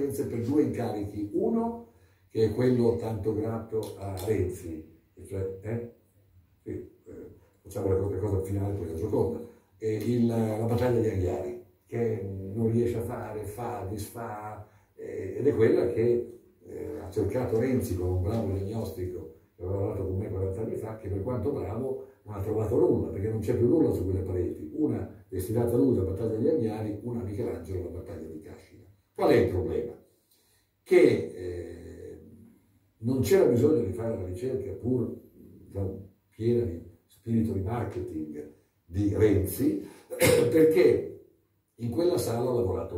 competenze per due incarichi. Uno, che è quello tanto grato a Renzi, cioè, facciamo la cosa finale, poi la Gioconda, la battaglia di Anghiari, che non riesce a fare, fa, disfa, ed è quella che ha cercato Renzi con un bravo diagnostico che aveva lavorato con me 40 anni fa, che per quanto bravo non ha trovato nulla, perché non c'è più nulla su quelle pareti. Una destinata a lui, la battaglia di Anghiari, una a Michelangelo, la battaglia di Cascina. Qual è il problema? Che non c'era bisogno di fare la ricerca, pur piena di spirito di marketing di Renzi, perché in quella sala ha lavorato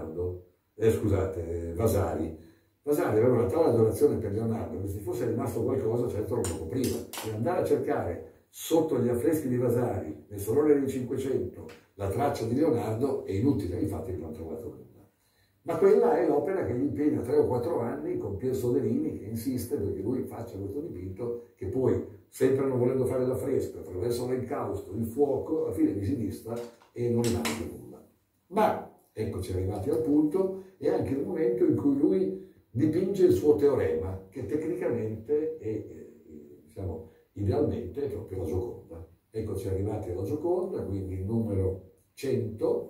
Vasari. Vasari aveva una tale adorazione per Leonardo che se fosse rimasto qualcosa certo non lo copriva. E andare a cercare sotto gli affreschi di Vasari, nel Salone del 500, la traccia di Leonardo è inutile, infatti non ha trovato nulla. Ma quella è l'opera che gli impegna 3 o 4 anni con Pier Soderini, che insiste perché lui faccia questo dipinto, che poi, sempre non volendo fare l'affresco, attraverso l'incausto, il fuoco, alla fine vi si disfa e non rimane più nulla. Ma, eccoci arrivati al punto, è anche il momento in cui lui dipinge il suo teorema, che tecnicamente e diciamo, idealmente è proprio la Gioconda. Eccoci arrivati alla Gioconda, quindi il numero 100,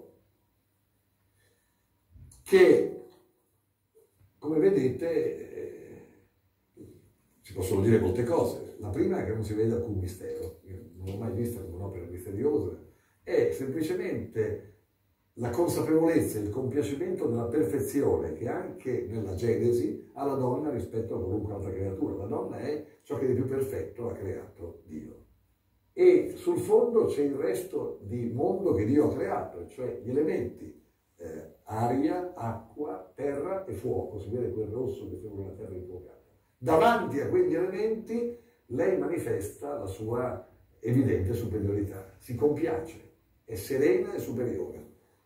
che, come vedete, si possono dire molte cose. La prima è che non si vede alcun mistero. Io non l'ho mai vista come un'opera misteriosa. È semplicemente la consapevolezza e il compiacimento della perfezione che anche nella Genesi ha la donna rispetto a qualunque altra creatura. La donna è ciò che di più perfetto ha creato Dio. E sul fondo c'è il resto di mondo che Dio ha creato, cioè gli elementi, aria, acqua, terra e fuoco. Si vede quel rosso che sembra una terra infuocata. Davanti a quegli elementi lei manifesta la sua evidente superiorità, si compiace, è serena e superiore.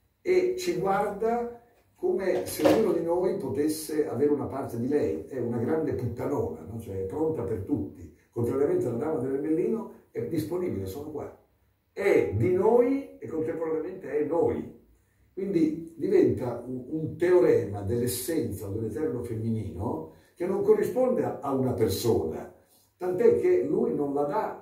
E ci guarda come se ognuno di noi potesse avere una parte di lei. È una grande puttanona, no? Cioè è pronta per tutti. Contrariamente alla dama dell'Ermellino, è disponibile, sono qua. È di noi e contemporaneamente è noi. Quindi diventa un teorema dell'essenza o dell'eterno femminino che non corrisponde a una persona, tant'è che lui non la dà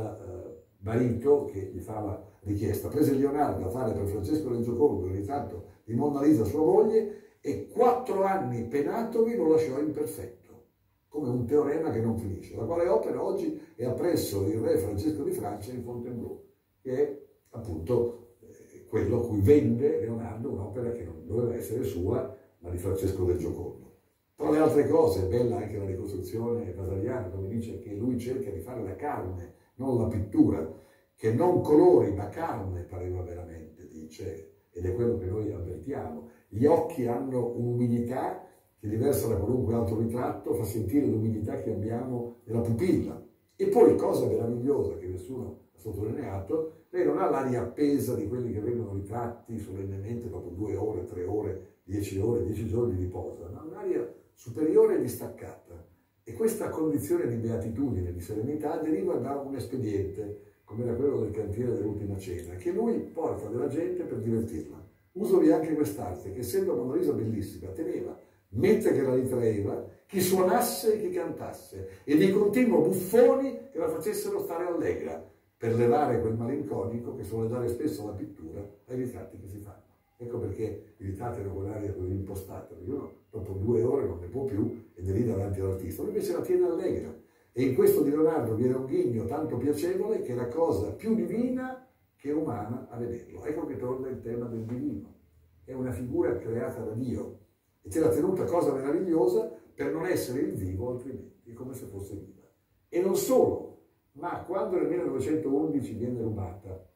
al marito che gli fa la richiesta. Prese Leonardo a fare per Francesco del Giocondo il ritratto di Monna Lisa, sua moglie, e 4 anni penatovi lo lasciò imperfetto, come un teorema che non finisce, la quale opera oggi è appresso il re Francesco di Francia in Fontainebleau, che è appunto quello a cui vende Leonardo un'opera che non doveva essere sua, ma di Francesco del Giocondo. Tra le altre cose è bella anche la ricostruzione vasariana, dove dice che lui cerca di fare la carne, non la pittura, che non colori ma carne pareva veramente, dice, ed è quello che noi avvertiamo. Gli occhi hanno un'umidità che, diversa da qualunque altro ritratto, fa sentire l'umidità che abbiamo nella pupilla. E poi, cosa meravigliosa che nessuno ha sottolineato, lei non ha l'aria appesa di quelli che vengono ritratti solennemente dopo 2 ore, 3 ore, 10 ore, 10 giorni di posa, ma un'aria superiore e distaccata. E questa condizione di beatitudine, di serenità, deriva da un espediente, come era quello del cantiere dell'Ultima Cena, che lui porta della gente per divertirla. Usovi anche quest'arte, che essendo Monna Lisa bellissima, teneva, mentre che la ritraeva, chi suonasse e chi cantasse, e di continuo buffoni che la facessero stare allegra, per levare quel malinconico che suole dare spesso alla pittura ai ritratti che si fanno. Ecco perché i ritratti hanno quell'aria così impostata, perché uno dopo 2 ore non ne può più ed è lì davanti all'artista, lui invece la tiene allegra. E in questo di Leonardo viene un ghigno tanto piacevole che è la cosa più divina che umana a vederlo. Ecco che torna il tema del divino. È una figura creata da Dio e c'è la tenuta cosa meravigliosa per non essere il vivo altrimenti, è come se fosse viva. E non solo, ma quando nel 1911 viene rubata,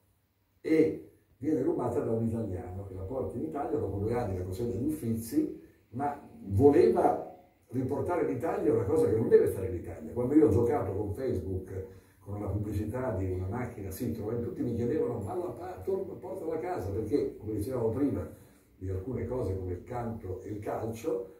e viene rubata da un italiano che la porta in Italia, dopo 2 anni la consegna agli Uffizi, ma voleva riportare in Italia una cosa che non deve stare in Italia. Quando io ho giocato con Facebook, con una pubblicità di una macchina Citroën, tutti mi chiedevano, ma portala a casa, perché, come dicevamo prima, di alcune cose come il canto e il calcio,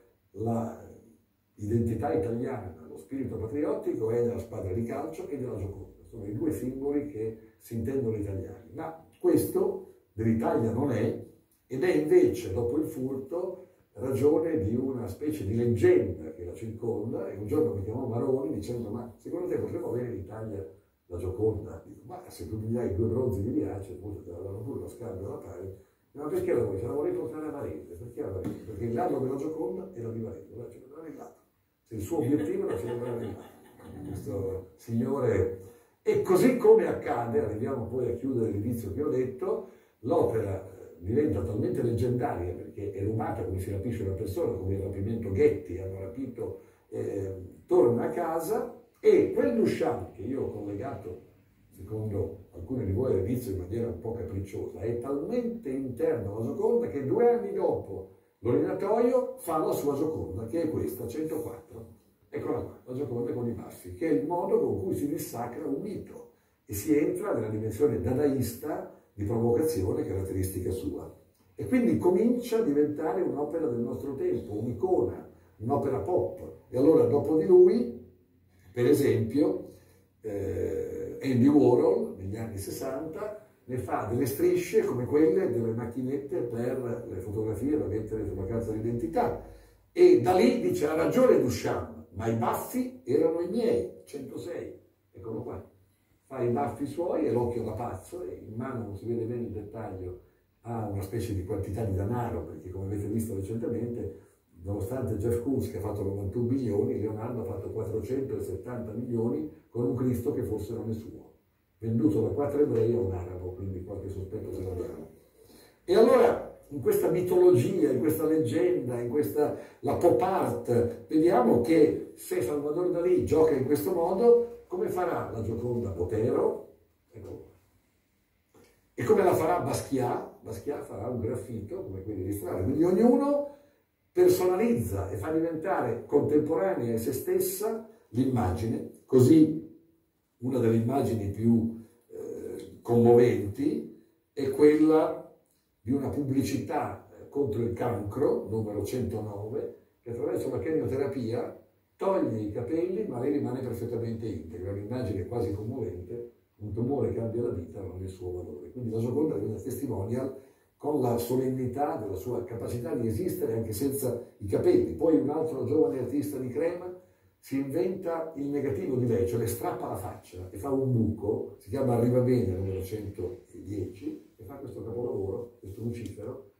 l'identità italiana, lo spirito patriottico è della squadra di calcio e della Gioconda. Sono i 2 simboli che si intendono italiani. Ma questo dell'Italia non è, ed è invece, dopo il furto, ragione di una specie di leggenda che la circonda, e un giorno mi chiamò Maroni dicendo: ma secondo te potremmo avere in Italia la Gioconda? Dico: ma se tu mi dai 2 bronzi di Riace, molto te la danno pure lo scambio alla pari. Ma perché la vuoi? Ce la vorrei portare a Varese. Perché a Varese? Perché il lago della Gioconda era di Varese, allora ce l'aveva nel lago. Se il suo obiettivo era ce l'aveva nel lago. Questo signore. E così come accade, arriviamo poi a chiudere l'inizio che ho detto, l'opera diventa talmente leggendaria perché è rubata come si rapisce una persona, come il rapimento Ghetti, hanno rapito, torna a casa, e quel Duchamp che io ho collegato, secondo alcuni di voi all'inizio in maniera un po' capricciosa, è talmente interno alla Gioconda che 2 anni dopo l'ordinatorio fa la sua Gioconda, che è questa, 104. Eccola qua, la Gioconda con i baffi, che è il modo con cui si dissacra un mito e si entra nella dimensione dadaista di provocazione caratteristica sua. E quindi comincia a diventare un'opera del nostro tempo, un'icona, un'opera pop. E allora dopo di lui, per esempio, Andy Warhol, negli anni 60, ne fa delle strisce come quelle delle macchinette per le fotografie da mettere sulla carta d'identità. E da lì dice: ha ragione Duchamp, ma i baffi erano i miei, 106, eccolo qua. Fa i baffi suoi e l'occhio da pazzo, e in mano non si vede bene il dettaglio, ha una specie di quantità di denaro, perché come avete visto recentemente, nonostante Jeff Koons che ha fatto 91 milioni, Leonardo ha fatto 470 milioni con un Cristo che forse non è suo, venduto da 4 ebrei a un arabo, quindi qualche sospetto se l'abbiamo. E allora, in questa mitologia, in questa leggenda, in questa la pop art, vediamo che se Salvador Dalì gioca in questo modo, come farà la Gioconda Botero? Ecco. E come la farà Basquiat? Basquiat farà un graffito come quelli di Strada. Quindi ognuno personalizza e fa diventare contemporanea a se stessa l'immagine. Così una delle immagini più commoventi è quella di una pubblicità contro il cancro, numero 109, che attraverso la chemioterapia toglie i capelli ma lei rimane perfettamente integra. Un'immagine quasi commovente, un tumore cambia la vita, non il suo valore. Quindi la Gioconda è una testimonial con la solennità della sua capacità di esistere anche senza i capelli. Poi un altro giovane artista di Crema si inventa il negativo di lei, cioè le strappa la faccia e fa un buco, si chiama Arriva Bene, numero 110, e fa questo capolavoro, questo Lucifero,